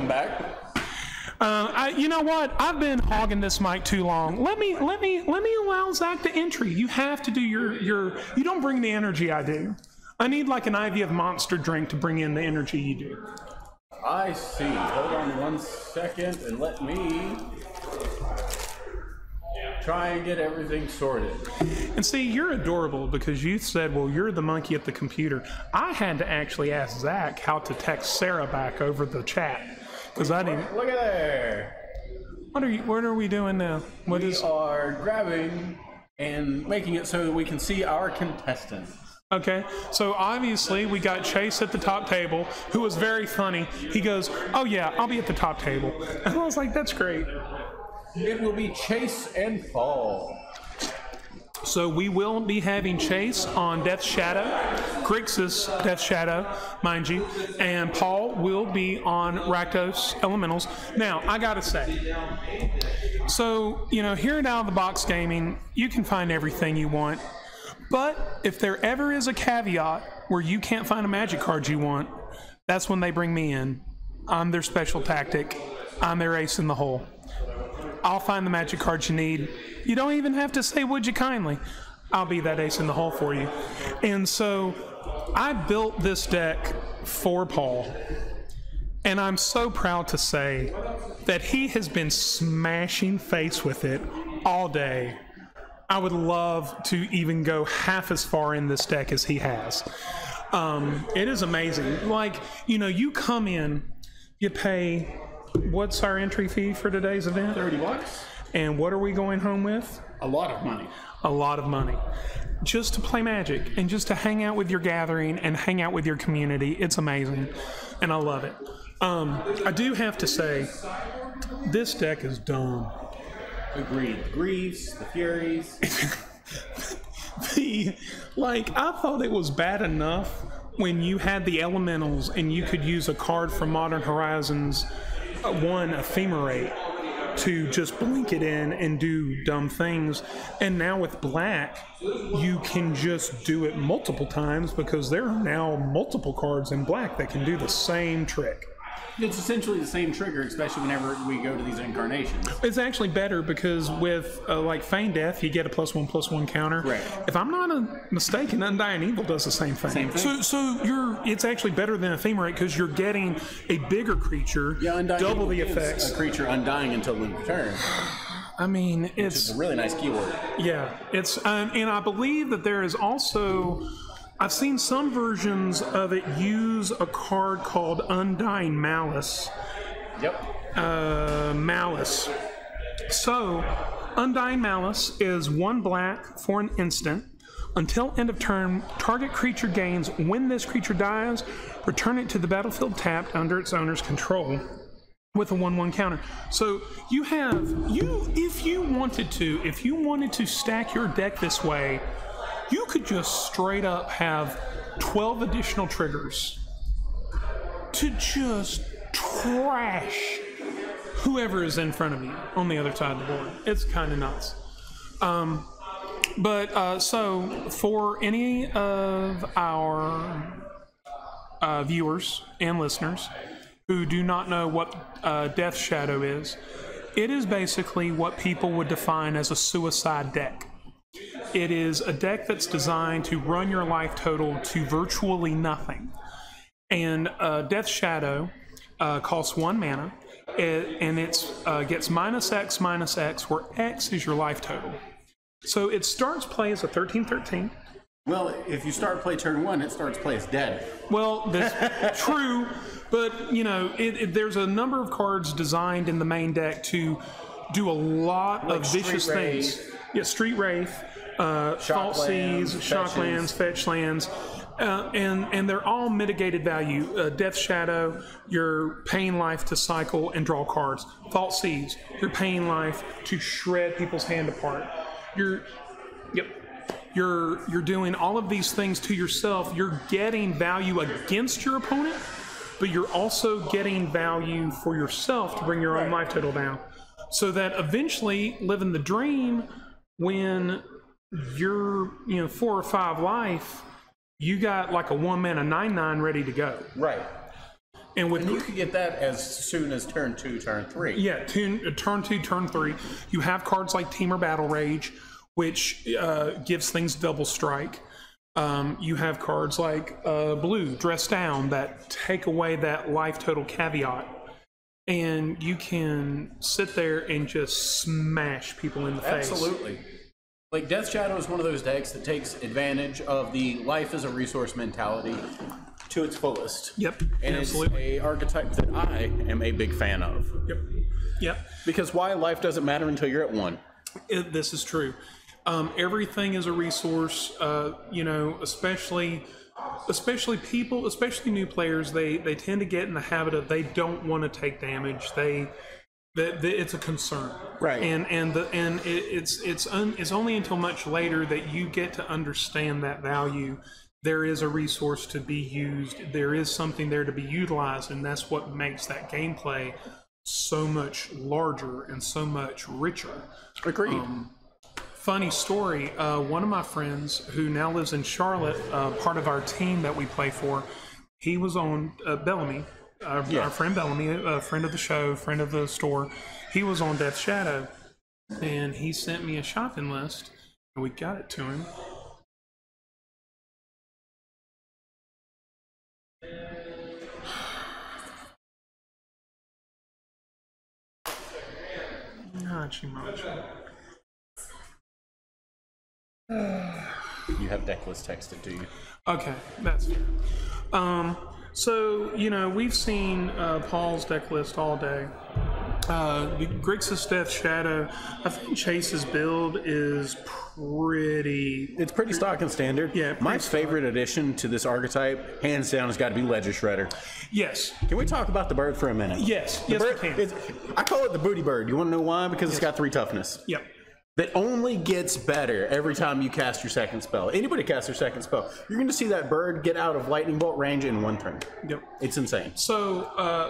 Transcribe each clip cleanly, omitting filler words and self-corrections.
welcome back. You know what? I've been hogging this mic too long. Let me allow Zach the entry. You have to do your. You don't bring the energy I do. I need like an IV of Monster drink to bring in the energy you do. I see. Hold on 1 second and let me try and get everything sorted. And see, you're adorable because you said, well, you're the monkey at the computer. I had to actually ask Zach how to text Sarah back over the chat because I didn't. Look at there. What are we doing now? We are grabbing and making it so that we can see our contestants. Okay, so obviously we got Chase at the top table, who was very funny. He goes, oh yeah, I'll be at the top table. And I was like, that's great. It will be Chase and Paul. So we will be having Chase on Death Shadow, Grixis Death Shadow, mind you, and Paul will be on Rakdos Elementals. Now, I gotta say, so, you know, here at Out of the Box Gaming, you can find everything you want. But if there ever is a caveat where you can't find a magic card you want, that's when they bring me in. I'm their special tactic. I'm their ace in the hole. I'll find the magic cards you need. You don't even have to say, would you kindly? I'll be that ace in the hole for you. And so I built this deck for Paul. And I'm so proud to say that he has been smashing face with it all day. I would love to even go half as far in this deck as he has. It is amazing. Like, you know, you come in, you pay, what's our entry fee for today's event? $30. And what are we going home with? A lot of money. A lot of money. Just to play Magic and just to hang out with your gathering and hang out with your community. It's amazing. And I love it. I do have to say, this deck is dumb. Agreed. Greaves, the Furies. I thought it was bad enough when you had the Elementals and you could use a card from Modern Horizons, one Ephemerate, to just blink it in and do dumb things. And now with Black, you can just do it multiple times because there are now multiple cards in Black that can do the same trick. It's essentially the same trigger, especially whenever we go to these incarnations. It's actually better because with like Feign Death, you get a +1/+1 counter. Right. If I'm not mistaken, Undying Evil does the same thing. Same thing. So it's actually better than Ephemerate because you're getting a bigger creature, double the effects. A creature undying until end of turn. I mean, it's a really nice keyword. Yeah, it's and I believe that there is also. I've seen some versions of it use a card called Undying Malice. Yep. Malice. So, Undying Malice is 1 black for an instant. Until end of turn, target creature gains. When this creature dies, return it to the battlefield tapped under its owner's control with a 1/1 counter. So if you wanted to stack your deck this way, you could just straight up have 12 additional triggers to just trash whoever is in front of you on the other side of the board. It's kind of nuts. So for any of our viewers and listeners who do not know what Death Shadow is, it is basically what people would define as a suicide deck. It is a deck that's designed to run your life total to virtually nothing. And Death Shadow costs 1 mana, and it gets -X, where X is your life total. So it starts play as a 13/13. Well, if you start play turn 1, it starts play as dead. Well, that's true, but you know, there's a number of cards designed in the main deck to do a lot of vicious things. Yeah, Street Wraith, False Seas, Shocklands, Fetch Lands, and they're all mitigated value. Death Shadow, you're paying life to cycle and draw cards. False Seas, you're paying life to shred people's hand apart. You're doing all of these things to yourself. You're getting value against your opponent, but you're also getting value for yourself to bring your own life total down. So that eventually, living the dream, when you're 4 or 5 life, you got like a 1 mana 9/9 ready to go. Right. And with you could get that as soon as turn 2, turn 3. yeah, turn 2, turn 3. You have cards like Teamer Battle Rage, which gives things double strike. You have cards like Blue Dress Down that take away that life total caveat. And you can sit there and just smash people in the face. Absolutely. Like, Death Shadow is one of those decks that takes advantage of the life as a resource mentality to its fullest. Yep, and absolutely. It's a archetype that I am a big fan of. Yep, yep. Because why? Life doesn't matter until you're at 1. This is true. Everything is a resource, you know, especially people, especially new players, they tend to get in the habit of they don't want to take damage. It's a concern, right? And it's only until much later that you get to understand that value. There is a resource to be used. There is something there to be utilized, and that's what makes that gameplay so much larger and so much richer. Agreed. Funny story, one of my friends who now lives in Charlotte, part of our team that we play for, he was on Bellamy, our friend Bellamy, a friend of the show, friend of the store. He was on Death Shadow, and he sent me a shopping list, and we got it to him. Not too much. You have Decklists texted to you. Okay, that's fair. So, you know, we've seen Paul's deck list all day. Grixis Death Shadow, I think Chase's build is pretty... It's pretty stock and standard. Yeah. My favorite addition to this archetype, hands down, has got to be Ledger Shredder. Yes. Can we talk about the bird for a minute? Yes. The yes, bird, we can. I call it the booty bird. You want to know why? Because it's got 3 toughness. Yep. That only gets better every time you cast your second spell. Anybody casts their second spell, you're going to see that bird get out of lightning bolt range in 1 turn. Yep. It's insane. So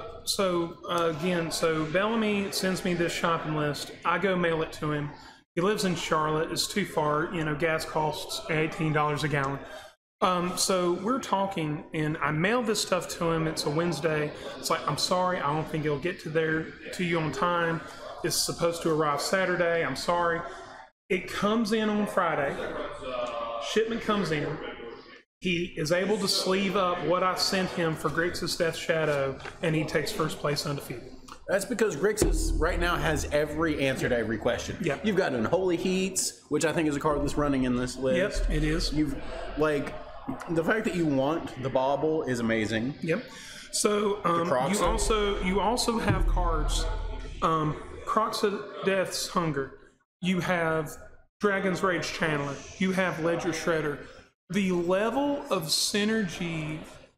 Bellamy sends me this shopping list. I go mail it to him. He lives in Charlotte. It's too far. You know, gas costs $18 a gallon. So we're talking, and I mailed this stuff to him. It's a Wednesday. It's like, I'm sorry, I don't think it'll get to you on time. It's supposed to arrive Saturday. I'm sorry. It comes in on Friday. Shipment comes in. He is able to sleeve up what I sent him for Grixis Death Shadow, and he takes first place undefeated. That's because Grixis right now has every answer to every question. Yep. You've got Unholy Heats, which I think is a card that's running in this list. Yep, it is. You've, like, the fact that you want the Bauble is amazing. Yep. So you also have cards. Crocs of Death's Hunger. You have Dragon's Rage Channeler. You have Ledger Shredder. The level of synergy,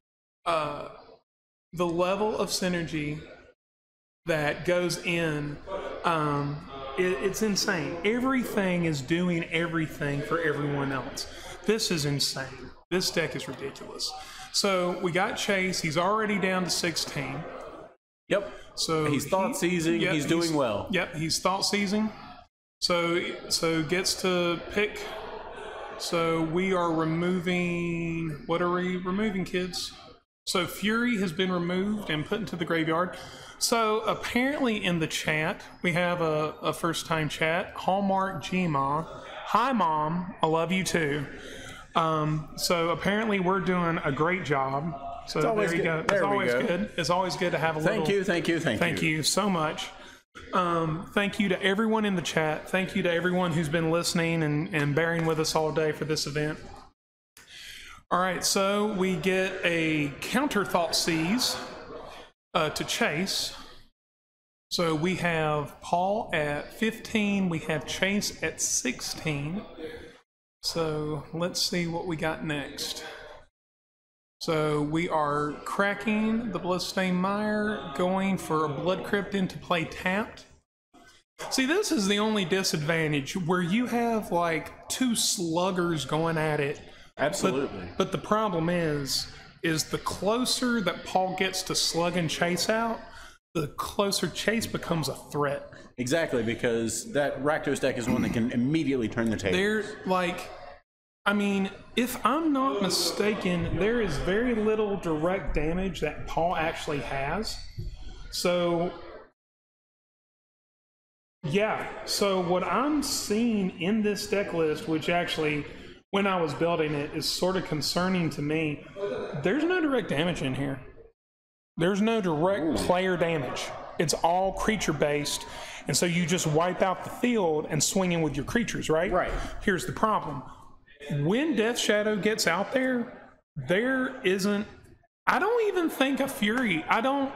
that goes in, it's insane. Everything is doing everything for everyone else. This is insane. This deck is ridiculous. So we got Chase. He's already down to 16. Yep. So he's thought seizing. Yep, he's doing well. Yep, he's thought seizing. So gets to pick. So we are removing. What are we removing, kids? So Fury has been removed and put into the graveyard. So apparently in the chat we have a first time chat. Hallmark Gma. Hi, Mom. I love you too. So apparently we're doing a great job. So there you go. It's always good. It's always good to have a little... Thank you. Thank you so much. Thank you to everyone in the chat. Thank you to everyone who's been listening and bearing with us all day for this event. All right, so we get a counter Thought Seize to Chase. So we have Paul at 15. We have Chase at 16. So let's see what we got next. So we are cracking the Bloodstained Mire, going for a Blood Crypt into play tapped. See, this is the only disadvantage where you have like 2 sluggers going at it. Absolutely. But the problem is the closer that Paul gets to slug and Chase out, the closer Chase becomes a threat. Exactly, because that Rakdos deck is one that can immediately turn the table. They're like... I mean, if I'm not mistaken, there is very little direct damage that Paul actually has. So, yeah. So what I'm seeing in this deck list, which actually, when I was building it, is sort of concerning to me, there's no direct damage in here. There's no direct player damage. It's all creature-based, and so you just wipe out the field and swing in with your creatures, right? Right. Here's the problem. When Death Shadow gets out there, there isn't... I don't even think a Fury... I don't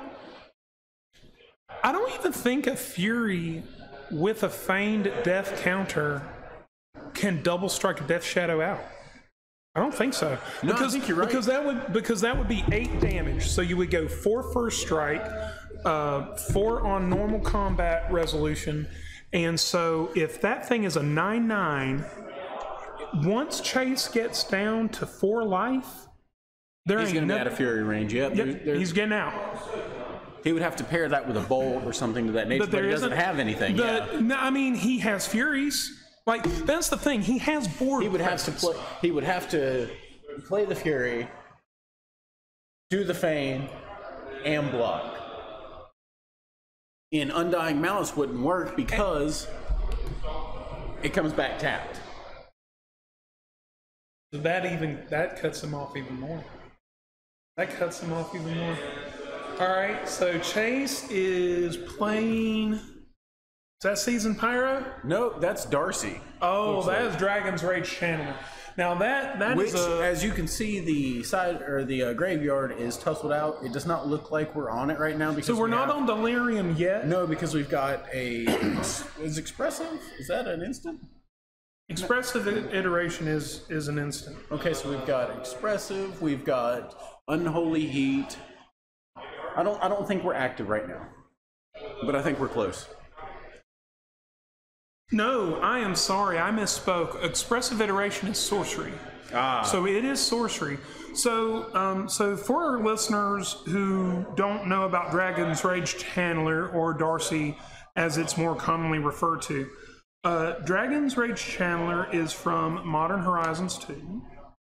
even think a Fury with a feigned death counter can double strike a Death Shadow out. I don't think so. No, I think you're right. Because that would be 8 damage. So you would go 4 first strike, 4 on normal combat resolution, and so if that thing is a 9/9, once Chase gets down to 4 life, he's going to be out of Fury range. Yep, he's getting out. He would have to pair that with a bolt or something to that nature, but he doesn't have anything. No, I mean, he has Furies. Like, that's the thing. He has board. He would have to play the Fury, do the Feign, and block. In Undying Malice wouldn't work because it comes back tapped. That cuts him off even more. All right, so Chase is playing. Is that Seasoned Pyro? No, that's Darcy. Oh, that is Dragon's Rage Channeler. Now that which, is as you can see, the side or the graveyard is tussled out. It does not look like we're on it right now because so we're not on Delirium yet. No, because we've got a. Is Expressive? Is that an instant? Expressive iteration is an instant. Okay, so we've got Expressive. We've got Unholy Heat. I don't think we're active right now, but I think we're close. No, I am sorry, I misspoke. Expressive iteration is sorcery. So it is sorcery. So for our listeners who don't know about Dragon's Rage Channeler, or Darcy as it's more commonly referred to, Dragon's Rage Channeler is from Modern Horizons 2.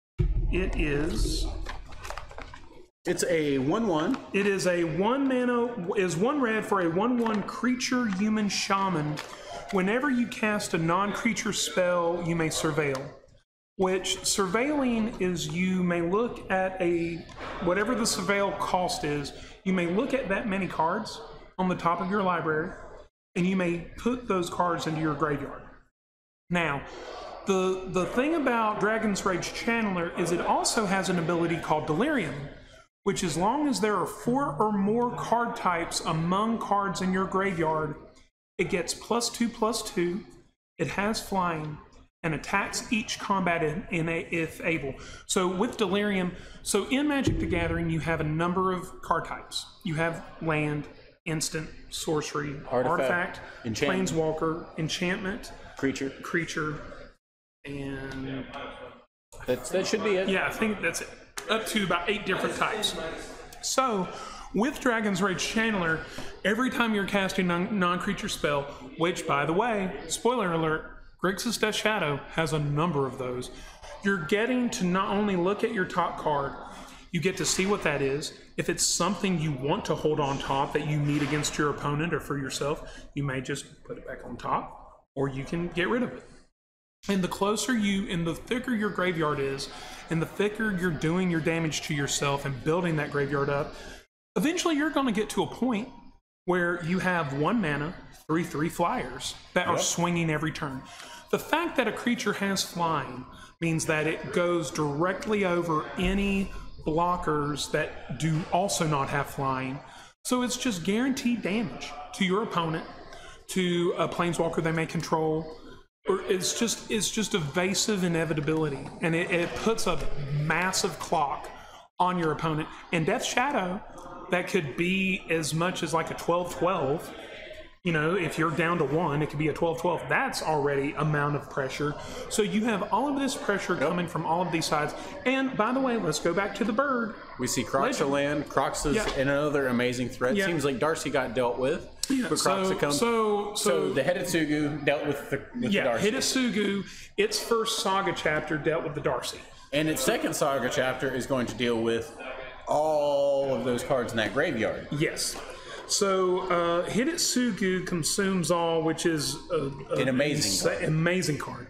It's a 1/1. It is a 1 mana, is 1 red for a 1/1 creature human shaman. Whenever you cast a non-creature spell, you may surveil. Which surveilling is, you may look at whatever the surveil cost is, you may look at that many cards on the top of your library, and you may put those cards into your graveyard. Now, the thing about Dragon's Rage Channeler is it also has an ability called Delirium, which, as long as there are 4 or more card types among cards in your graveyard, it gets +2/+2, it has flying, and attacks each combat if able. So with Delirium, so in Magic the Gathering, you have a number of card types. You have land, instant, sorcery, artifact, planeswalker, enchantment, creature, and that should be it. Yeah, I think that's it. Up to about 8 different types. So with Dragon's Rage Channeler, every time you're casting a non-creature spell, which, by the way, spoiler alert, Grixis Death Shadow has a number of those, you're getting to not only look at your top card, you get to see what that is. If it's something you want to hold on top that you need against your opponent or for yourself, you may just put it back on top, or you can get rid of it. And the thicker your graveyard is, and the thicker you're doing your damage to yourself and building that graveyard up, eventually you're going to get to a point where you have 1 mana, 3/3 flyers that are swinging every turn. The fact that a creature has flying means that it goes directly over any blockers that do also not have flying. So it's just guaranteed damage to your opponent, to a planeswalker they may control, or it's just evasive inevitability, and it puts a massive clock on your opponent. And Death Shadow, that could be as much as like a 12/12. You know, if you're down to 1, it could be a 12/12. That's already amount of pressure. So you have all of this pressure coming from all of these sides. And by the way, let's go back to the bird. We see Crocs land. Crocs is another amazing threat. Seems like Darcy got dealt with. But Kroxa comes. So the Hidetsugu dealt with the Darcy. Hidetsugu, its first saga chapter dealt with the Darcy. And its second saga chapter is going to deal with all of those cards in that graveyard. Yes. So Hidetsugu consumes all, which is an amazing card.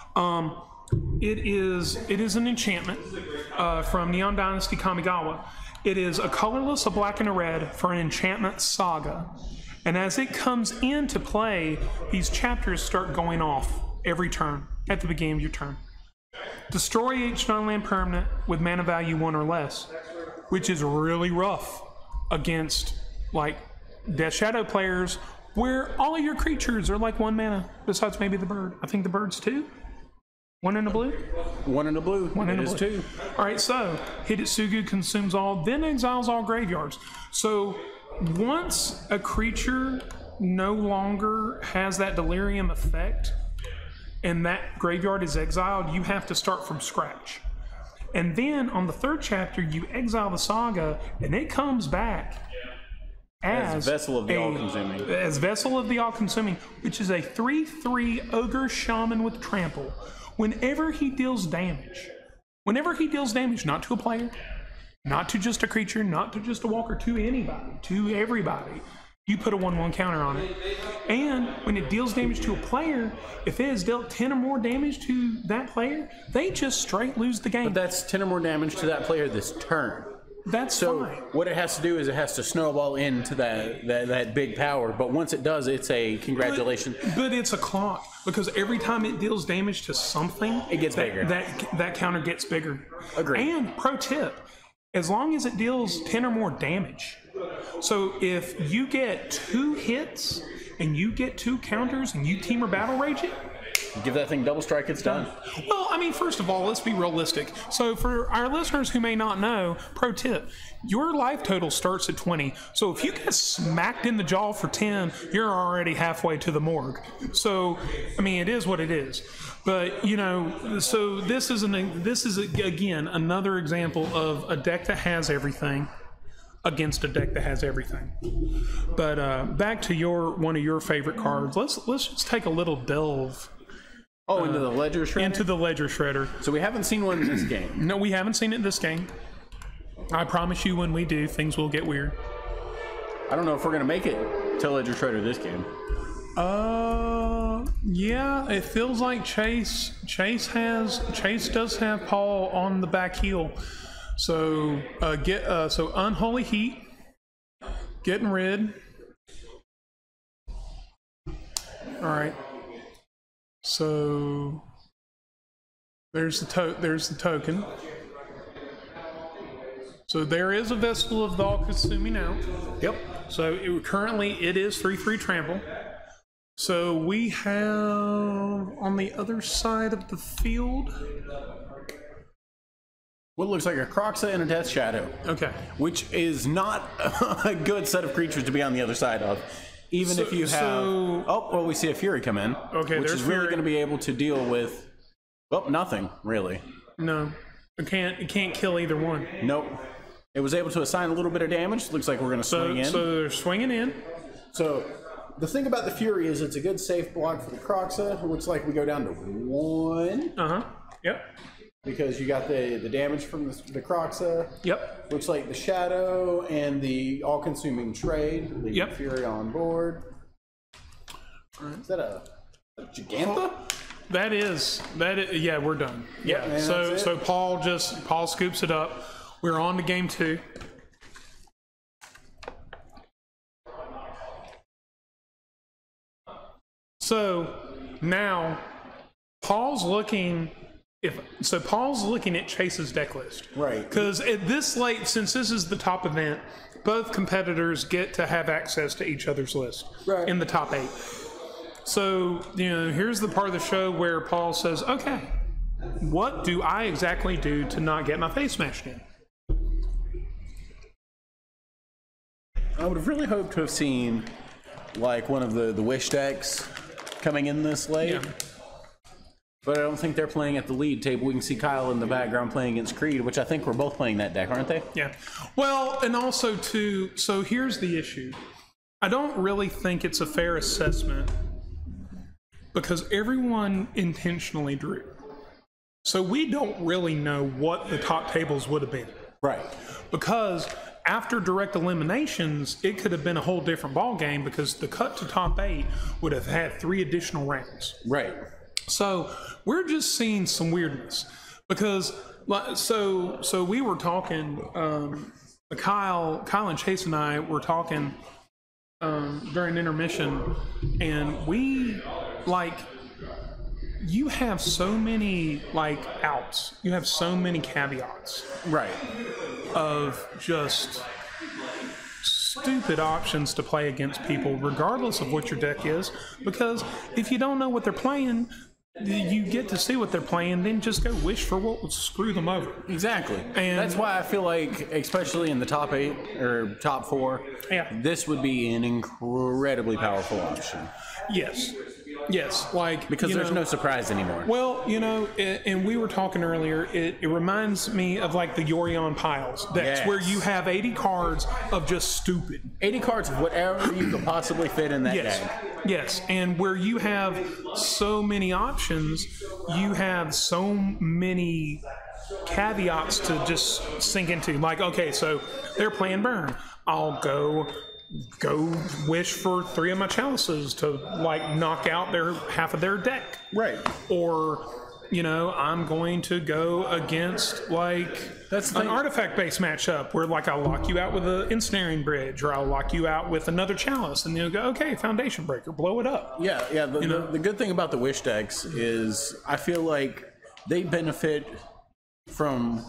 It is an enchantment from Neon Dynasty Kamigawa. It is a colorless, a black and a red for an enchantment saga. And as it comes into play, these chapters start going off every turn at the beginning of your turn. Destroy each non-land permanent with mana value 1 or less, which is really rough against like Death Shadow players where all of your creatures are like 1 mana, besides maybe the bird. I think the bird's 2. 1 in the blue? 1 in the blue. 1 in the blue. 2. All right, so Hidetsugu consumes all, then exiles all graveyards. So once a creature no longer has that delirium effect and that graveyard is exiled, you have to start from scratch. And then on the third chapter, you exile the saga and it comes back as Vessel of the All-Consuming. As Vessel of the All-Consuming, which is a 3/3 Ogre Shaman with Trample. Whenever he deals damage, not to a player, not to just a creature, not to just a walker, to anybody, to everybody, you put a 1/1 counter on it. And when it deals damage to a player, if it has dealt 10 or more damage to that player, they just straight lose the game. But that's 10 or more damage to that player this turn. That's so fine. What it has to do is it has to snowball into that big power. But once it does, it's a congratulations. But it's a clock, because every time it deals damage to something, it gets bigger. That counter gets bigger. Agreed. And pro tip, as long as it deals 10 or more damage. So if you get 2 hits and you get 2 counters and you team or battle rage it, give that thing double strike, it's done. Well, I mean, first of all, let's be realistic. So for our listeners who may not know, pro tip, your life total starts at 20. So if you get smacked in the jaw for 10, you're already halfway to the morgue. So, I mean, it is what it is. But, you know, so this is again, another example of a deck that has everything against a deck that has everything. But back to one of your favorite cards. Let's just take a little delve. Into the Ledger Shredder? Into the Ledger Shredder. So we haven't seen one in this game. No, we haven't seen it in this game. I promise you when we do, things will get weird. I don't know if we're going to make it to Ledger Shredder this game. Yeah, it feels like Chase does have Paul on the back heel. So, so Unholy Heat, getting rid. All right. So there's the token. So there is a Vessel of the All-Consuming out. Yep. So currently it is 3/3 trample. So we have on the other side of the field what looks like a Kroxa and a Death Shadow. Okay. Which is not a good set of creatures to be on the other side of. Even if you have... we see a Fury come in. Okay, which is really going to be able to deal with... nothing, really. No. It can't kill either one. Nope. It was able to assign a little bit of damage. Looks like we're going to swing in. So they're swinging in. So the thing about the Fury is it's a good safe block for the Kroxa. It looks like we go down to 1. Uh-huh. Yep. Because you got the damage from the Kroxa. Yep. Looks like the Shadow and the All-Consuming Trade. The Fury on board. Is that a Giganta? That is, yeah, we're done. Yeah, man, so Paul scoops it up. We're on to game 2. So now Paul's looking at Chase's deck list. Right. Because at this late, since this is the top event, both competitors get to have access to each other's list in the top 8. So, here's the part of the show where Paul says, okay, what do I exactly do to not get my face smashed in? I would have really hoped to have seen like one of the Wish decks coming in this late. Yeah. But I don't think they're playing at the lead table. We can see Kyle in the background playing against Creed, which I think we're both playing that deck, aren't they? Yeah. Well, and also too, so here's the issue. I don't really think it's a fair assessment because everyone intentionally drew. So we don't really know what the top tables would have been. Right. Because after direct eliminations, it could have been a whole different ball game because the cut to top 8 would have had 3 additional rounds. Right. So we're just seeing some weirdness because so we were talking, Kyle and Chase and I were talking during intermission, and we you have so many outs, you have so many caveats, Right. of just stupid options to play against people regardless of what your deck is, because if you don't know what they're playing, you get to see what they're playing, then just go wish for what would screw them over. Exactly. And that's why I feel like, especially in the top 8 or top 4, this would be an incredibly powerful option. Yes, because there's no surprise anymore. Well, and we were talking earlier, it reminds me of the Yorion Piles decks, where you have 80 cards of just stupid. 80 cards of whatever you could possibly fit in that deck. Yes, and where you have so many options, you have so many caveats to just sink into. Okay, so they're playing burn. I'll go wish for 3 of my chalices to knock out half of their deck. Right. Or I'm going to go against that's an artifact-based matchup where I'll lock you out with an ensnaring bridge, or I'll lock you out with another chalice, and you'll go, okay, foundation breaker, blow it up. Yeah. The good thing about the wish decks is I feel like they benefit from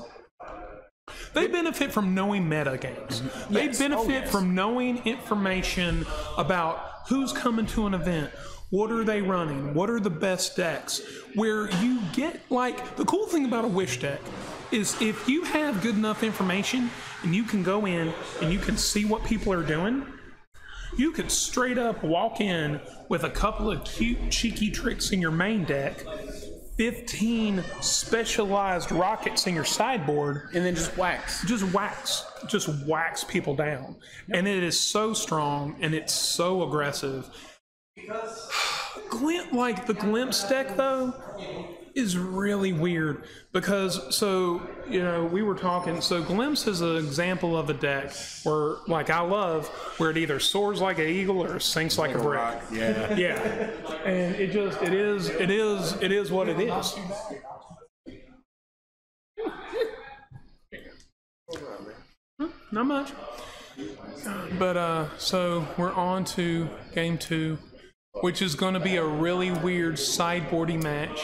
knowing meta games. They benefit from knowing information about who's coming to an event, what are they running, what are the best decks, where you get the cool thing about a wish deck is if you have good enough information and you can go in and you can see what people are doing, you could straight up walk in with a couple of cute cheeky tricks in your main deck, 15 specialized rockets in your sideboard, and then just wax people down. And it is so strong and it's so aggressive. The Glimpse deck though is really weird because we were talking, so Glimpse is an example of a deck where I love where it either soars like an eagle or sinks like a brick. Yeah. And it is what it is. Not much. But so we're on to game 2, which is going to be a really weird sideboarding match.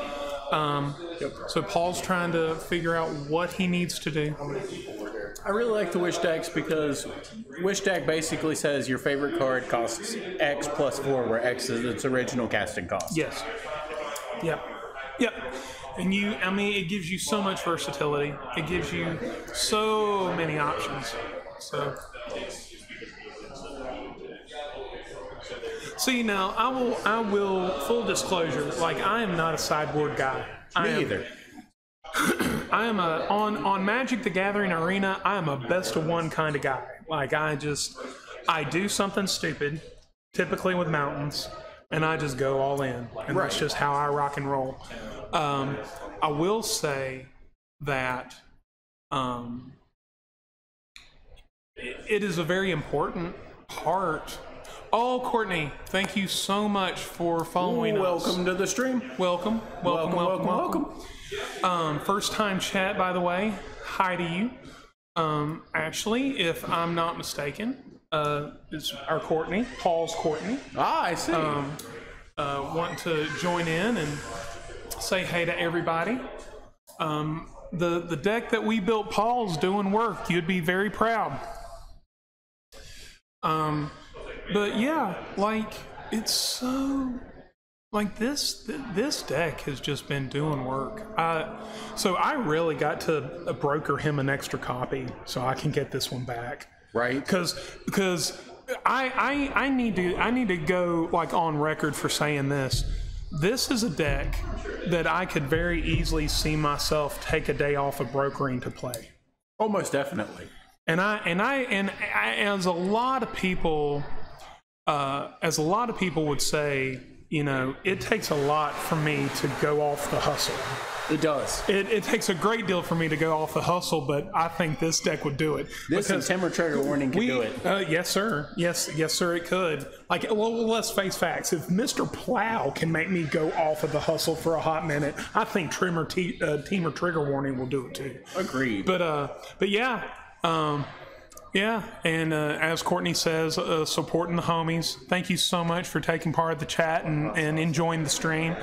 So Paul's trying to figure out what he needs to do. I really like the wish decks because wish deck basically says your favorite card costs X plus 4, where X is its original casting cost. Yes. Yep. And it gives you so much versatility. It gives you so many options. So. See, now I will full disclosure, I am not a sideboard guy. Me either. I am on Magic the Gathering Arena, I am a best of one kind of guy. I do something stupid, typically with mountains, and I just go all in. And that's just how I rock and roll. I will say that it is a very important part. Oh, Courtney, thank you so much for following us. Welcome to the stream. Welcome. First time chat, by the way. Hi to you. Actually, if I'm not mistaken, it's our Courtney, Paul's Courtney. Ah, I see. Want to join in and say hey to everybody. The deck that we built, Paul's doing work. You'd be very proud. But yeah, it's so this deck has just been doing work. So I really got to broker him an extra copy so I can get this one back. Right. Because I need to go on record for saying this. This is a deck that I could very easily see myself take a day off of brokering to play. Almost definitely. And as a lot of people as a lot of people would say, you know, it takes a lot for me to go off the hustle. It does. It takes a great deal for me to go off the hustle, but I think this deck would do it. This and Timber Trigger Warning can do it. Yes, sir. Yes, sir, it could. Like, well, let's face facts. If Mr. Plow can make me go off of the hustle for a hot minute, I think Teamer Trigger Warning will do it too. Agreed. But yeah. Yeah, and as Courtney says, supporting the homies. Thank you so much for taking part of the chat and enjoying the stream.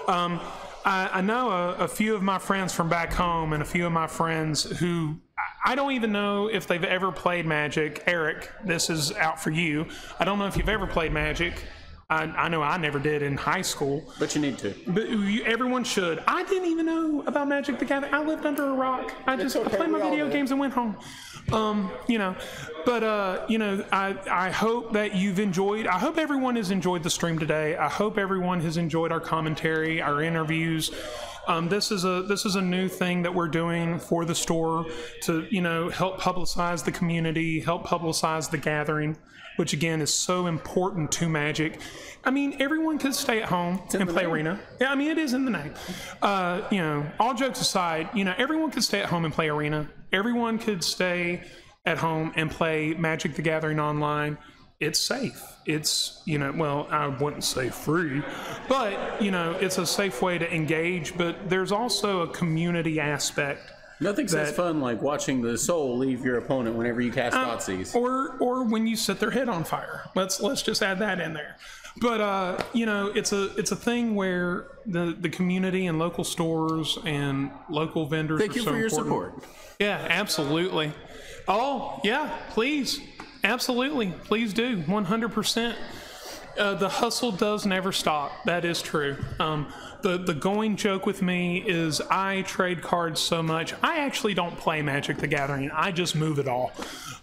I know a few of my friends from back home and a few of my friends who I don't even know if they've ever played Magic. Eric, this is out for you. I don't know if you've ever played Magic. I know I never did in high school. But you need to. But everyone should. I didn't even know about Magic the Gathering. I lived under a rock. I played my video games and went home. You know, but you know, I hope that you've enjoyed. I hope everyone has enjoyed the stream today. I hope everyone has enjoyed our commentary, our interviews. This is a new thing that we're doing for the store to, you know, help publicize the community, help publicize the gathering, which again is so important to Magic. I mean, everyone could stay at home and play Arena. Yeah, I mean, it is in the name. You know, all jokes aside, you know, everyone could stay at home and play Arena. Everyone could stay at home and play Magic the Gathering online. It's safe. It's, you know, well, I wouldn't say free, but, you know, it's a safe way to engage. But there's also a community aspect. Nothing's as fun like watching the soul leave your opponent whenever you cast Thoughtseize. Or when you set their head on fire. Let's just add that in there. But you know, it's a thing where the community and local stores and local vendors. Thank you for your support. Yeah, absolutely. Oh yeah, please, absolutely, please do 100%. The hustle does never stop. That is true. The going joke with me is I trade cards so much. I actually don't play Magic the Gathering. I just move it all.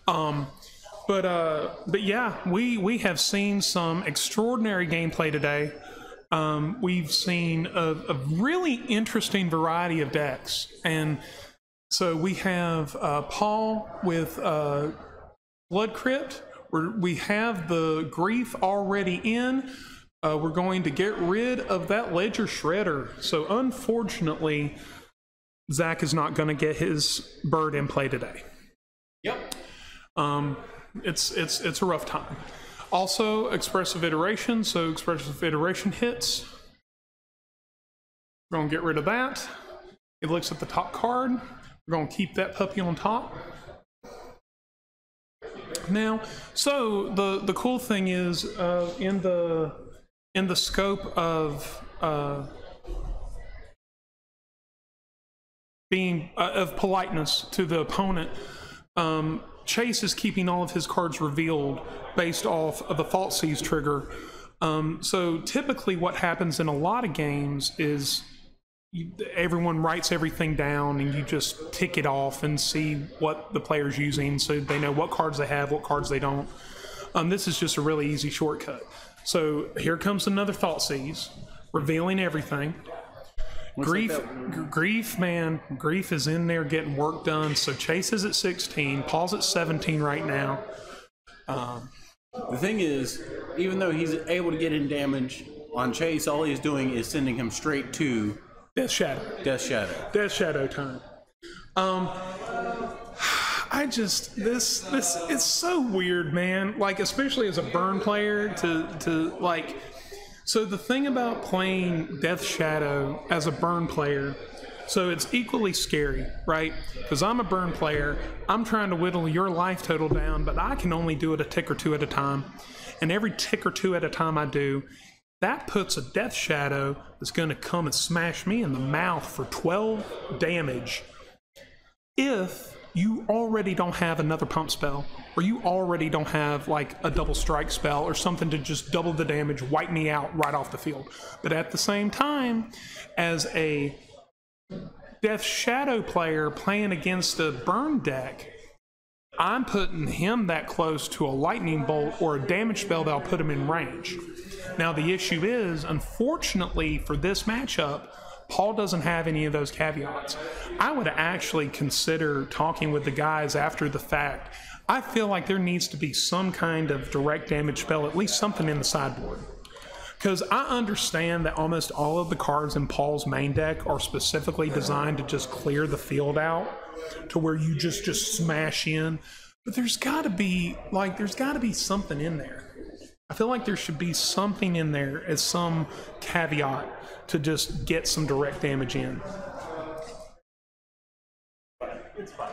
But yeah, we have seen some extraordinary gameplay today. We've seen a really interesting variety of decks, and so we have Paul with Blood Crypt. We have the Grief already in. We're going to get rid of that Ledger Shredder. So unfortunately, Zach is not going to get his bird in play today. Yep. It's a rough time. Also, Expressive Iteration. So Expressive Iteration hits. We're going to get rid of that. It looks at the top card. We're going to keep that puppy on top. Now, so the cool thing is in the scope of being of politeness to the opponent, Chase is keeping all of his cards revealed based off of the Thoughtseize trigger. So typically what happens in a lot of games is everyone writes everything down and you just tick it off and see what the player's using so they know what cards they have, what cards they don't. This is just a really easy shortcut. So here comes another Thoughtseize, revealing everything. Grief, man, Grief is in there getting work done. So Chase is at 16, Paul's at 17 right now. The thing is, even though he's able to get in damage on Chase, all he's doing is sending him straight to Death Shadow. Death Shadow time. This it's so weird, man. Like, especially as a burn player to like. So the thing about playing Death Shadow as a burn player, so it's equally scary, right? Because I'm a burn player, I'm trying to whittle your life total down, but I can only do it a tick or two at a time. And every tick or two at a time I do, that puts a Death Shadow that's going to come and smash me in the mouth for 12 damage. If you already don't have another pump spell, or you already don't have like a double strike spell or something to just double the damage, wipe me out right off the field. But at the same time, as a Death Shadow player playing against a burn deck, I'm putting him that close to a lightning bolt or a damage spell that'll put him in range. Now the issue is, unfortunately for this matchup, Paul doesn't have any of those caveats. I would actually consider talking with the guys after the fact. I feel like there needs to be some kind of direct damage spell, at least something in the sideboard. Because I understand that almost all of the cards in Paul's main deck are specifically designed to just clear the field out to where you just smash in. But there's got to be something in there. I feel like there should be something in there as some caveat to just get some direct damage in. It's fine.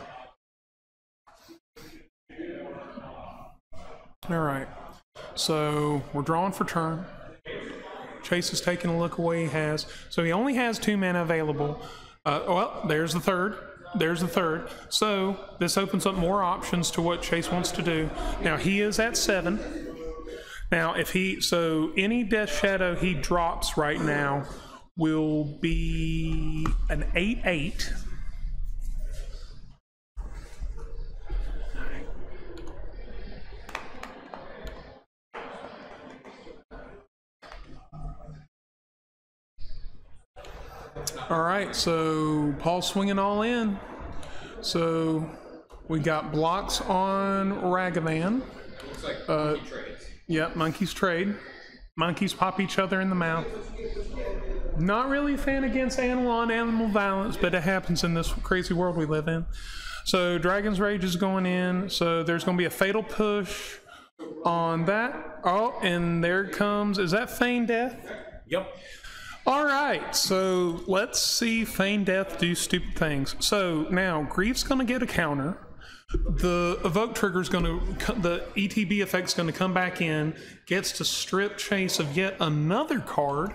All right. So we're drawing for turn. Chase is taking a look at what he has. So he only has 2 mana available. Well, there's the third. There's the third. So this opens up more options to what Chase wants to do. Now he is at 7. Now so any Death Shadow he drops right now will be an 8/8. All right, so Paul's swinging all in. So we got blocks on Ragavan. Looks like monkey trades. Yep, monkeys trade. Monkeys pop each other in the mouth. Not really a fan against animal violence, but it happens in this crazy world we live in. So Dragon's Rage is going in. So there's going to be a fatal push on that. Oh, and there comes, is that Feign Death? Yep. All right, so let's see Feign Death do stupid things. So now Grief's going to get a counter. The evoke trigger's going to, the ETB effect's going to come back in, gets to strip Chase of yet another card,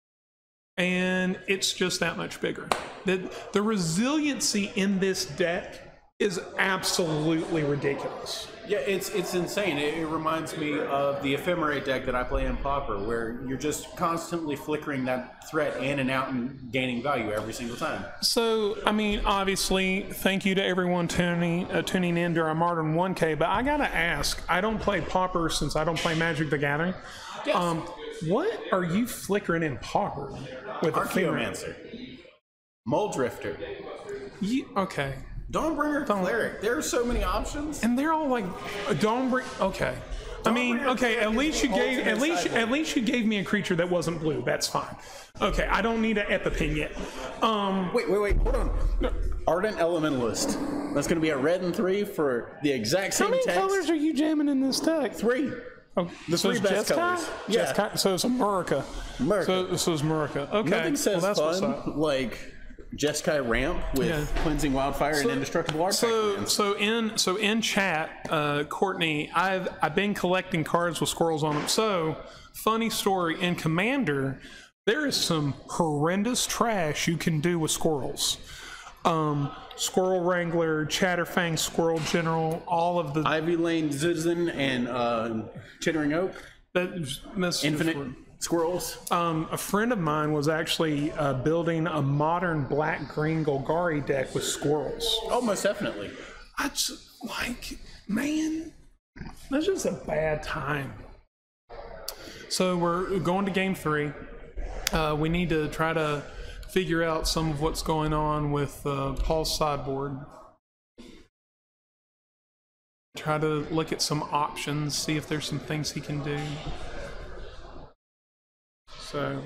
and it's just that much bigger. The resiliency in this deck is absolutely ridiculous. Yeah, it's insane. It reminds me of the Ephemerate deck that I play in Pauper, where you're just constantly flickering that threat in and out and gaining value every single time. So, I mean, obviously, thank you to everyone tuning in during Modern 1K, but I gotta ask, I don't play Pauper since I don't play Magic the Gathering. Yes. What are you flickering in Pauper with Archaeomancer, Mold Drifter, okay. Dawnbringer Cleric. There are so many options, And they're all like, okay. I mean, okay. At least you gave me a creature that wasn't blue. That's fine. Okay, I don't need an Epipin yet. Wait, hold on. Ardent Elementalist. That's going to be a red and 3 for the exact same text. How many colors are you jamming in this deck? 3. Oh, The so 3 best colors. Yeah. So it's a Murica. So this is Murica. Okay. Nothing says that's what's fun up. like Jeskai Ramp with Cleansing Wildfire and Indestructible Artifact. So in chat, Courtney, I've been collecting cards with squirrels on them. So funny story, in Commander, there is some horrendous trash you can do with squirrels. Squirrel Wrangler, Chatterfang Squirrel General, all of the Ivy Lane Zizan and Chittering Oak. that's Infinite Squirrels. A friend of mine was actually building a modern black-green Golgari deck with squirrels. Oh, most definitely. I just, man, that's just a bad time. So we're going to game 3. We need to try to figure out some of what's going on with Paul's sideboard. Try to look at some options, see if there's some things he can do. So,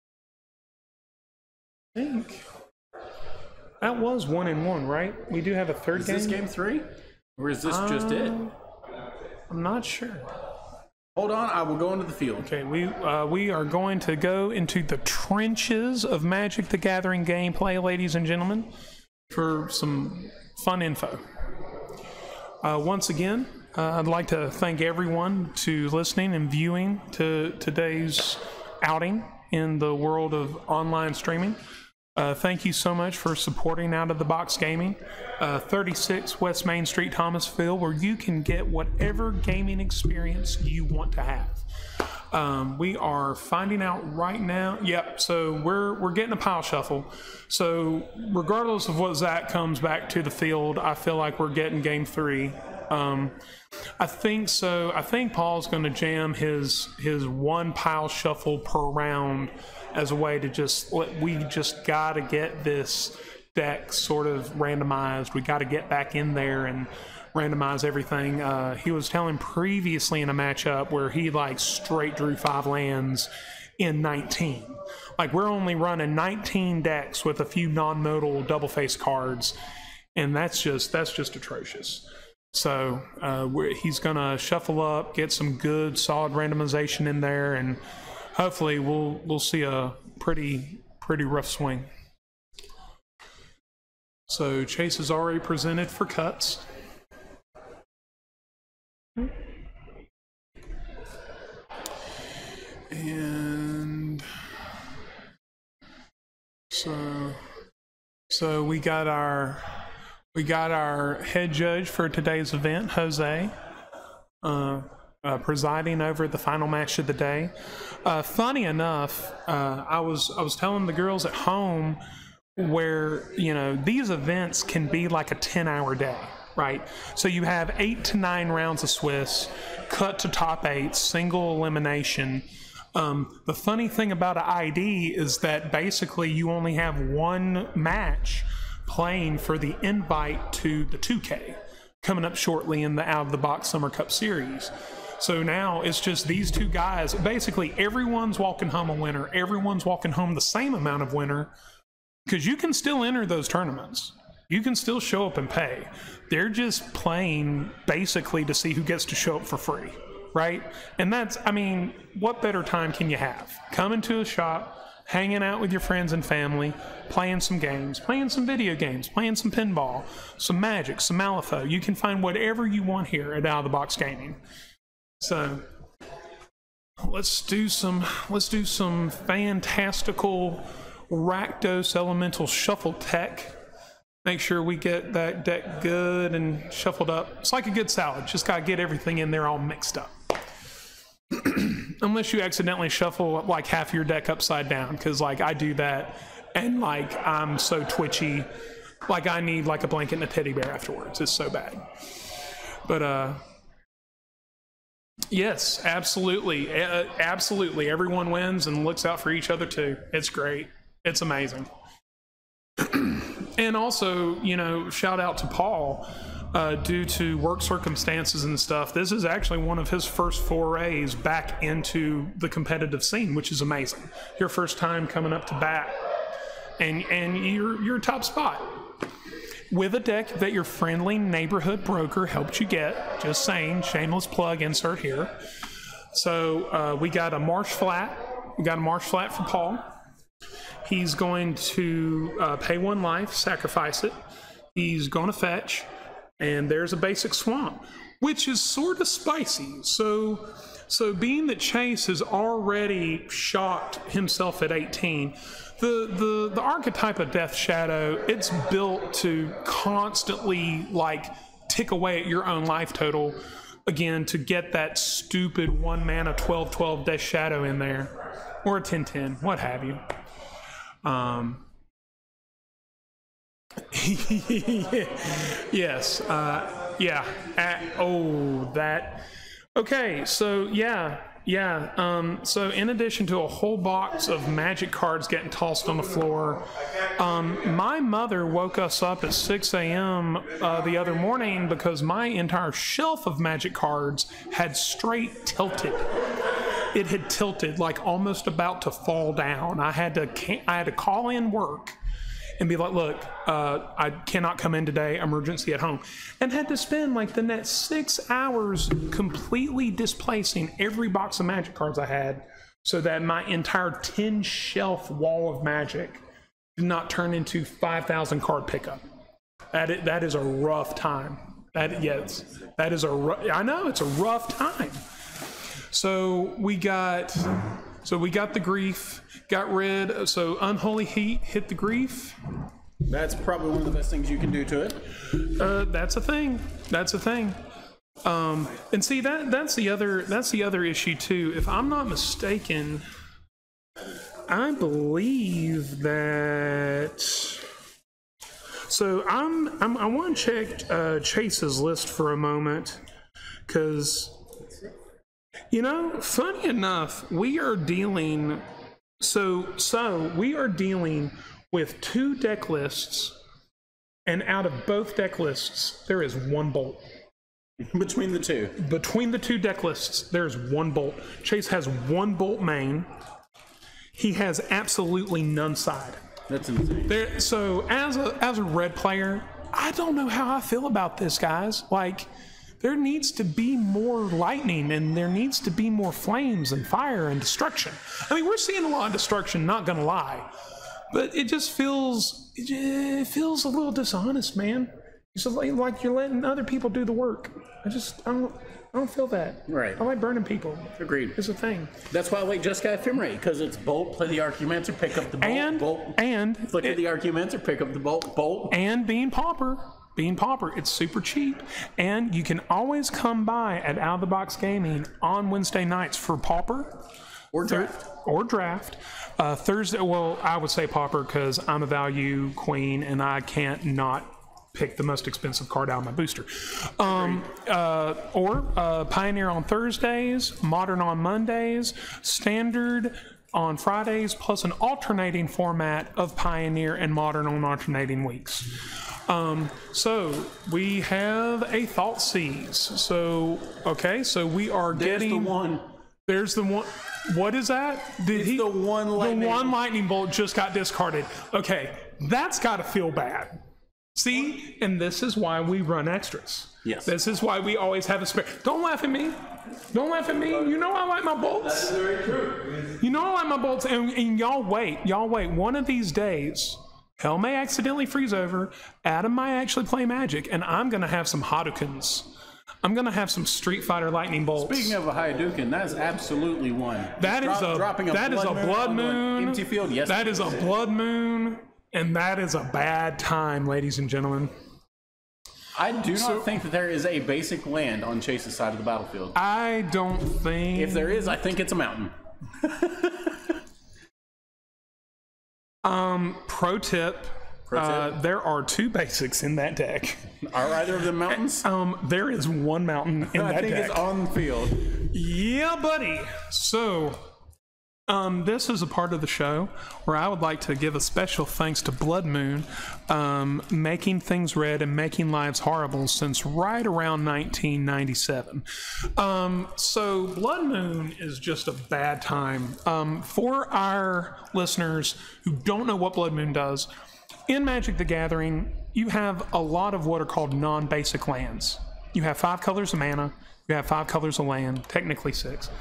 I think that was 1-1, right? We do have a third game. Is this game 3? Or is this just it? I'm not sure. Hold on, I will go into the field. Okay, we are going to go into the trenches of Magic the Gathering gameplay, ladies and gentlemen, for some fun info. Once again, I'd like to thank everyone to listening and viewing to today's outing in the world of online streaming. Thank you so much for supporting Out of the Box Gaming, 36 West Main Street, Thomasville, where you can get whatever gaming experience you want to have. We are finding out right now. Yep. So we're getting a pile shuffle. So regardless of what Zach comes back to the field, I feel like we're getting game 3. I think so. I think Paul's going to jam his one pile shuffle per round as a way to just, we just got to get this deck sort of randomized. We got to get back in there and randomize everything. He was telling previously in a matchup where he like straight drew 5 lands in 19. Like, we're only running 19 decks with a few non-modal double face cards, and that's just atrocious. So he's gonna shuffle up, get some good solid randomization in there, and hopefully we'll see a pretty rough swing. So Chase is already presented for cuts. And so we got our head judge for today's event, Jose, presiding over the final match of the day. Funny enough, I was telling the girls at home where, you know, these events can be like a 10-hour day, right? So you have 8 to 9 rounds of Swiss, cut to top 8, single elimination. The funny thing about an ID is that basically you only have one match playing for the invite to the 2K coming up shortly in the Out of the Box Summer Cup Series. So now it's just these two guys. Basically, everyone's walking home a winner. Everyone's walking home the same amount of winner, because you can still enter those tournaments. You can still show up and pay. They're just playing basically to see who gets to show up for free, right? And that's, I mean, what better time can you have? Coming to a shop, hanging out with your friends and family, playing some games, playing some video games, playing some pinball, some Magic, some Malifaux. You can find whatever you want here at Out of the Box Gaming. So let's do some fantastical Rakdos Elemental Shuffle Tech. Make sure we get that deck good and shuffled up. It's like a good salad. Just gotta get everything in there all mixed up. Unless you accidentally shuffle like half your deck upside down, because like I do that, and like I'm so twitchy, like I need like a blanket and a teddy bear afterwards. It's so bad. But yes, absolutely, absolutely. Everyone wins and looks out for each other too. It's great. It's amazing. And also, you know, shout out to Paul. Due to work circumstances and stuff, this is actually one of his first forays back into the competitive scene, which is amazing. Your first time coming up to bat, and you're top spot with a deck that your friendly neighborhood broker helped you get. Just saying, shameless plug insert here. So we got a marsh flat. We got a marsh flat for Paul. He's going to pay 1 life, sacrifice it. He's going to fetch. And there's a basic swamp, which is sort of spicy. So being that Chase has already shocked himself at 18, the archetype of Death Shadow, it's built to constantly like tick away at your own life total, again, to get that stupid 1 mana 12/12 Death Shadow in there, or a 10/10, what have you. Yes. Yeah. Okay. So so in addition to a whole box of Magic cards getting tossed on the floor, my mother woke us up at 6 a.m. The other morning because my entire shelf of Magic cards had straight tilted. It had tilted, like almost about to fall down. I had to call in work and be like, look, I cannot come in today, emergency at home. And had to spend like the next 6 hours completely displacing every box of Magic cards I had so that my entire 10 shelf wall of Magic did not turn into 5,000 card pickup. That is a rough time. I know, it's a rough time. So we got the grief. Got rid, so Unholy Heat hit the grief. That's probably one of the best things you can do to it. That's a thing. That's a thing. And see that's the other issue too. If I'm not mistaken, I believe that. So I want to check Chase's list for a moment, because, you know, funny enough, we are dealing So we are dealing with 2 deck lists, and out of both deck lists, there is 1 bolt. Between the two. Between the 2 deck lists, there's 1 bolt. Chase has 1 bolt main. He has absolutely none side. That's insane. So as a red player, I don't know how I feel about this, guys. Like, there needs to be more lightning, and there needs to be more flames and fire and destruction. I mean, we're seeing a lot of destruction, not gonna lie, but it just feels a little dishonest, man. It's just like you're letting other people do the work. I don't feel that. Right. I like burning people. Agreed. It's a thing. That's why I like Just Guy Ephemerate, because it's bolt, play the Archaeomancer, pick up the bolt, flicker the Archaeomancer, pick up the bolt. And being pauper, it's super cheap. And you can always come by at Out of the Box Gaming on Wednesday nights for pauper. Or draft. Thursday, well, I would say pauper because I'm a value queen and I can't not pick the most expensive card out of my booster. Or Pioneer on Thursdays, Modern on Mondays, Standard on Fridays, plus an alternating format of Pioneer and Modern on alternating weeks. So we have a Thoughtseize. So we are getting the one. There's the one. What is that? The one lightning bolt just got discarded. Okay, that's got to feel bad. See, and this is why we run extras. Yes. This is why we always have a spare. Don't laugh at me. Don't laugh at me. You know I like my bolts. That's very true. You know I like my bolts. And y'all wait. One of these days, hell may accidentally freeze over. Adam might actually play Magic, and I'm going to have some Hadoukens. I'm going to have some Street Fighter lightning bolts. Speaking of a Hadouken, that's absolutely one. That is a blood moon. Empty field, yes. That is a blood moon. And that is a bad time, ladies and gentlemen. I do not think that there is a basic land on Chase's side of the battlefield. I don't think... If there is, I think it's a mountain. Pro tip. There are 2 basics in that deck. Are either of them mountains? There is 1 mountain in that deck. I think it's on the field. Yeah, buddy. So... this is a part of the show where I would like to give a special thanks to Blood Moon, making things red and making lives horrible since right around 1997. So Blood Moon is just a bad time. For our listeners who don't know what Blood Moon does, in Magic the Gathering, you have a lot of what are called non-basic lands. You have 5 colors of mana, you have 5 colors of land, technically 6.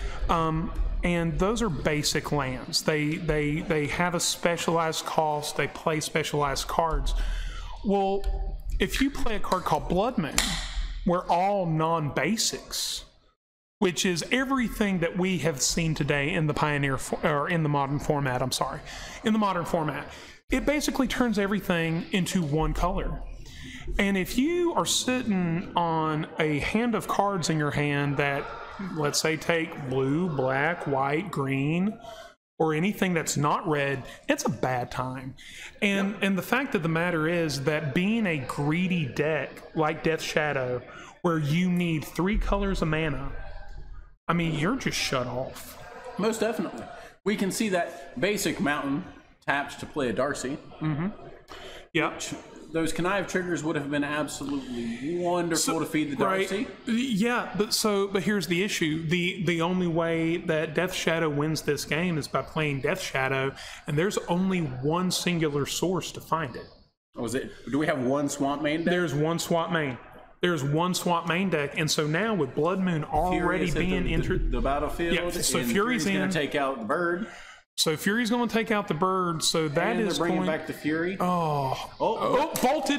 And those are basic lands. They have a specialized cost. They play specialized cards. Well, if you play a card called Blood Moon, we're all non-basics, which is everything that we have seen today in the Pioneer or in the Modern format. In the Modern format, it basically turns everything into 1 color. And if you are sitting on a hand of cards in your hand that, let's say, take blue, black, white, green, or anything that's not red, it's a bad time. And the fact of the matter is that being a greedy deck like Death Shadow, where you need 3 colors of mana, I mean, you're just shut off. Most definitely. We can see that basic mountain taps to play a Darcy. Mm-hmm. Yep. Those connive triggers would have been absolutely wonderful to feed the Darcy. Right. Yeah, but here's the issue. The only way that Death Shadow wins this game is by playing Death Shadow, and there's only 1 singular source to find it. Oh, is it? Do we have 1 swamp main deck? There's 1 swamp main. There's 1 swamp main deck, and so now with Blood Moon already being entered the battlefield, yeah, so Fury's going to take out the bird. So Fury's going to take out the bird. So that is bringing back the Fury. Bolted.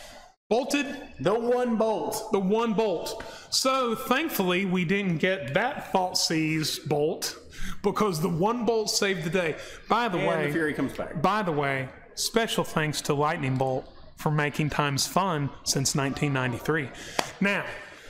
The 1 bolt. The 1 bolt. So thankfully we didn't get that Thoughtseize bolt because the 1 bolt saved the day. By the way, the Fury comes back. By the way, special thanks to Lightning Bolt for making times fun since 1993. Now,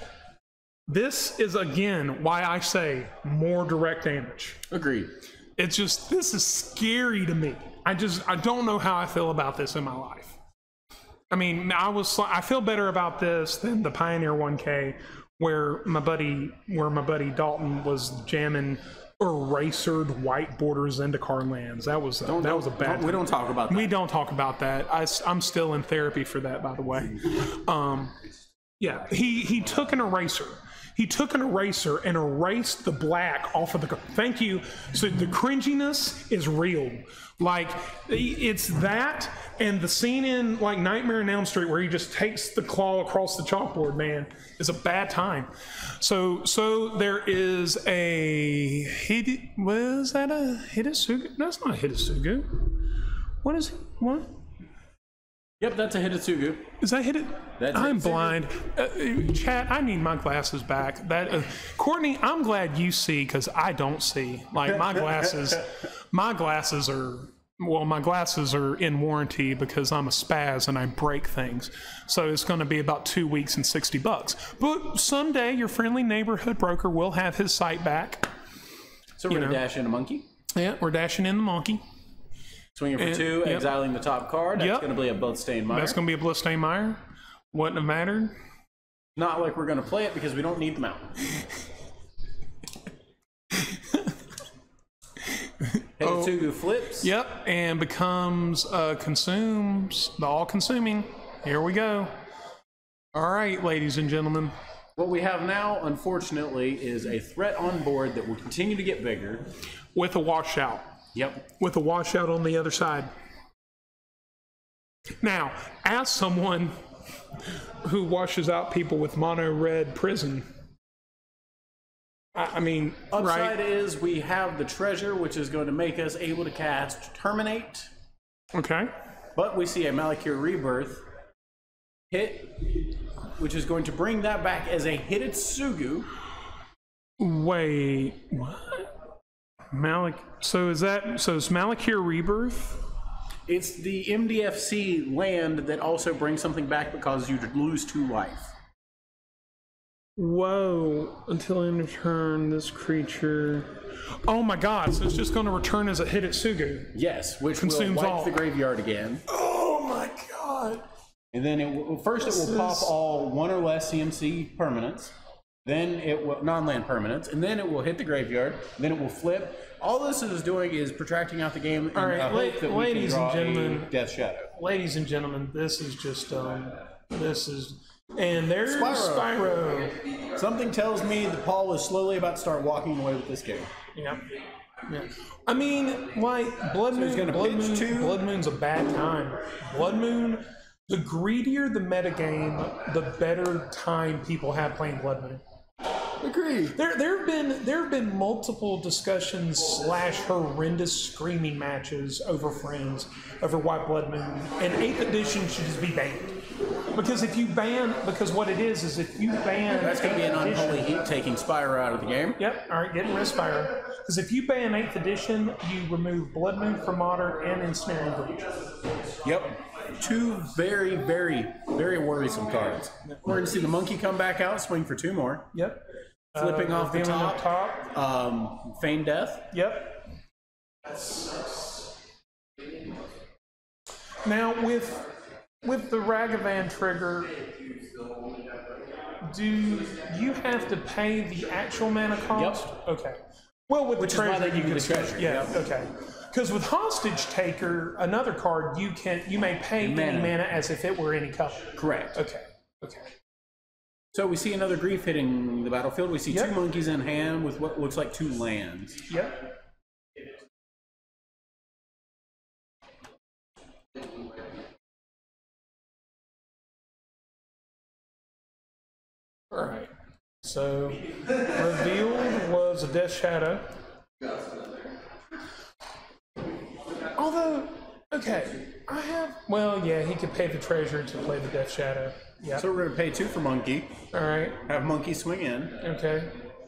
this is again why I say more direct damage. Agreed. It's just, this is scary to me. I don't know how I feel about this in my life. I mean, I feel better about this than the Pioneer 1K where my buddy Dalton was jamming erasered white borders into lands. That was a bad. We don't talk about that. We don't talk about that. I'm still in therapy for that, by the way. Yeah, he took an eraser. He took an eraser and erased the black off of the. Thank you. So the cringiness is real. Like, it's that and the scene in like Nightmare on Elm Street where he just takes the claw across the chalkboard, man, is a bad time. So there is a was that a Hitotsugu? No, it's not a Hitotsugu. What is what? Yep, that's a Hitotsugu. Is that Hit? That's I'm Hitotsugu. blind. Chat, I need my glasses back. Courtney, I'm glad you see because I don't see. Like my glasses are in warranty because I'm a spaz and I break things. So it's going to be about 2 weeks and $60. But someday your friendly neighborhood broker will have his sight back. So we're going to dash in a monkey. Yeah, we're dashing in the monkey. Swinging for 2, exiling the top card. That's going to be a Bloodstained Mire. That's going to be a Bloodstained Mire. Wouldn't have mattered. Not like we're going to play it because we don't need the mountain. Hitotsugu flips. Yep, and becomes consumes the all-consuming. Here we go. All right, ladies and gentlemen. What we have now, unfortunately, is a threat on board that will continue to get bigger. With a washout. Yep. With a washout on the other side. Now, as someone who washes out people with mono red prison, I mean, upside is we have the treasure, which is going to make us able to cast Terminate. Okay. But we see a Malakir Rebirth hit, which is going to bring that back as a Hitotsugu. Wait, what? So it's Malakir Rebirth? It's the MDFC land that also brings something back but causes you to lose 2 life. Whoa, until end of turn, this creature. Oh my god, so it's just going to return as a Hitotsugu. Yes, which consumes will wipe all the graveyard again. Oh my god. And then it will pop all 1 or less CMC permanents. Then it will non-land permanents, and then it will hit the graveyard. Then it will flip. All this is doing is protracting out the game. All right, hope that ladies we can and draw gentlemen, a Death Shadow. Ladies and gentlemen, this is just and there's Spyro. Something tells me that Paul is slowly about to start walking away with this game. Yeah. Yeah. I mean, like Blood Moon's a bad time. Blood Moon. The greedier the metagame, the better time people have playing Blood Moon. Agree. There have been multiple discussions / horrendous screaming matches over friends over White Blood Moon, and 8th edition should just be banned. Because what it is if you ban, that's going to be an unholy heat taking Spyro out of the game. Yep. All right, getting rid of Spyro. Because if you ban 8th edition, you remove Blood Moon from Modern and Ensnaring Breach. Yep. 2 very, very, very worrisome cards. We're going to see the monkey come back out, swing for 2 more. Yep. Flipping off the top. Feign Death. Yep. Now with the Ragavan trigger, do you have to pay the actual mana cost? Yep. Okay. Well, with Which the treasure, is why they give you the treasure. Yeah. Yep. Okay. Because with Hostage Taker, another card, you may pay any mana as if it were any color. Correct. Okay. Okay. So we see another Grief hitting the battlefield. We see 2 monkeys in hand with what looks like 2 lands. Yep. All right. So revealed was a Death Shadow. Although, okay, he could pay the treasure to play the Death Shadow. Yeah. So we're going to pay 2 for monkey. All right. Have monkey swing in. Okay.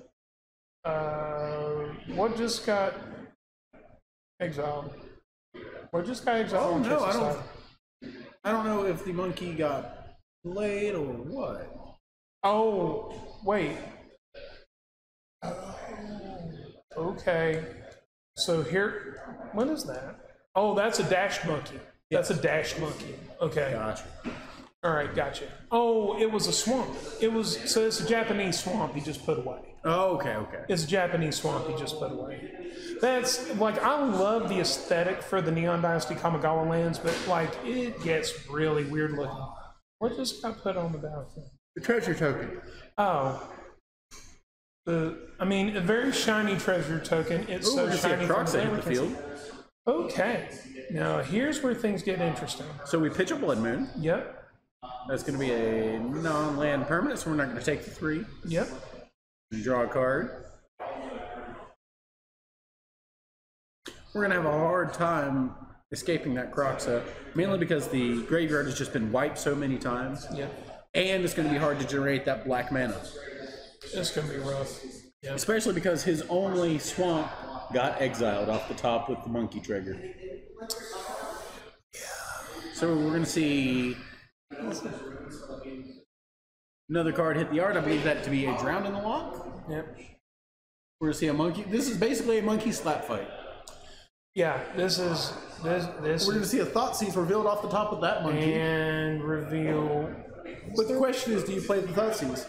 What just got exiled? What just got exiled? Oh, no, I don't know if the monkey got played or what. Oh, wait. Oh, okay. So here, what is that? Oh, that's a dashed monkey. That's a dashed monkey. Okay. Gotcha. All right, gotcha. Oh, it was a swamp. So it's a Japanese swamp he just put away. Oh, okay. It's a Japanese swamp he just put away. That's, like, I love the aesthetic for the Neon Dynasty Kamigawa lands, but, like, it gets really weird looking. What just got put on the battlefield? The treasure token. Oh. A very shiny treasure token. It's so shiny. Crocs hit the field. Okay. Now, here's where things get interesting. So we pitch a Blood Moon. Yep. That's going to be a non-land permanent, so we're not going to take the 3. Yep. Draw a card. We're going to have a hard time escaping that Croxa, mainly because the graveyard has just been wiped so many times. Yeah. And it's going to be hard to generate that black mana. It's going to be rough. Yeah. Especially because his only swamp got exiled off the top with the monkey trigger. So we're going to see another card hit the yard. I believe that to be a Drown in the Lock. Yep. We're going to see a monkey. This is basically a monkey slap fight. Yeah, this. We're going to see a Thoughtseize revealed off the top of that monkey. And reveal. But the question is, do you play the Thoughtseize?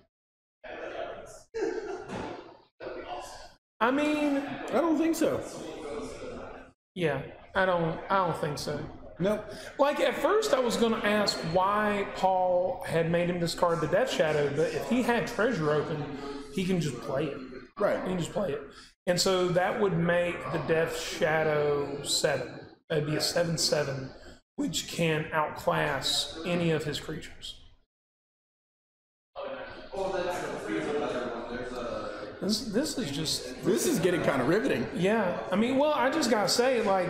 I don't think so. Yeah, I don't think so. Nope. Like, at first I was going to ask why Paul had made him discard the Death Shadow, but if he had Treasure open, he can just play it. Right. He can just play it. And so that would make the Death Shadow 7. That'd be a 7/7, which can outclass any of his creatures. This is getting kind of riveting. Yeah. I just got to say, like,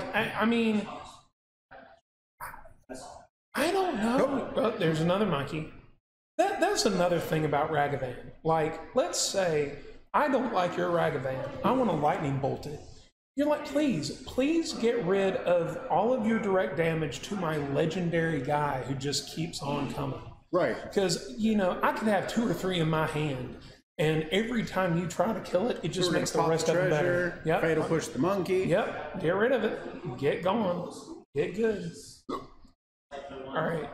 I don't know. Nope. Oh, there's another monkey. That's another thing about Ragavan. Like, let's say I don't like your Ragavan. I want to lightning bolt it. You're like, please get rid of all of your direct damage to my legendary guy who just keeps on coming. Right. Because, I could have 2 or 3 in my hand, and every time you try to kill it, it just makes the rest of them better. Yep. Fatal push the monkey. Yep. Get rid of it. Get gone. Get good. All right.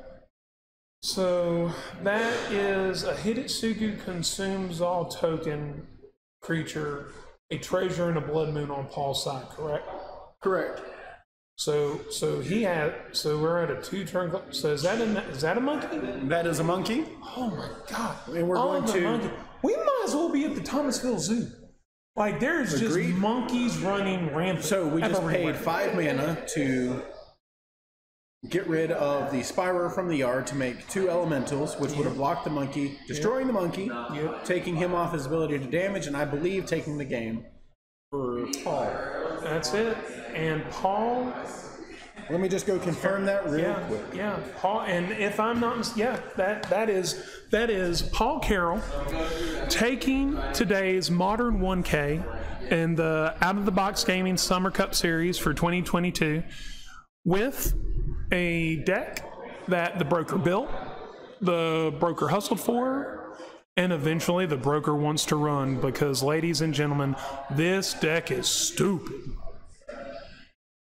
So that is a Hidetsugu Consumes All token creature, a treasure and a Blood Moon on Paul's side, correct? Correct. So we're at a 2-turn. So is that a monkey? That is a monkey. Oh my God! And we're going to. We might as well be at the Thomasville Zoo. Like, there's just monkeys running rampant. So we just paid 5 mana to get rid of the Spyro from the yard to make 2 elementals, which would have blocked the monkey, destroying the monkey, taking him off his ability to damage, and I believe taking the game for Paul. That's it. And Paul. Let me just go confirm that real quick. Yeah, Paul. And if I'm not, that is Paul Carroll taking today's Modern 1K in the Out of the Box Gaming Summer Cup Series for 2022 with a deck that the broker built, the broker hustled for, and eventually the broker wants to run, because, ladies and gentlemen, this deck is stupid.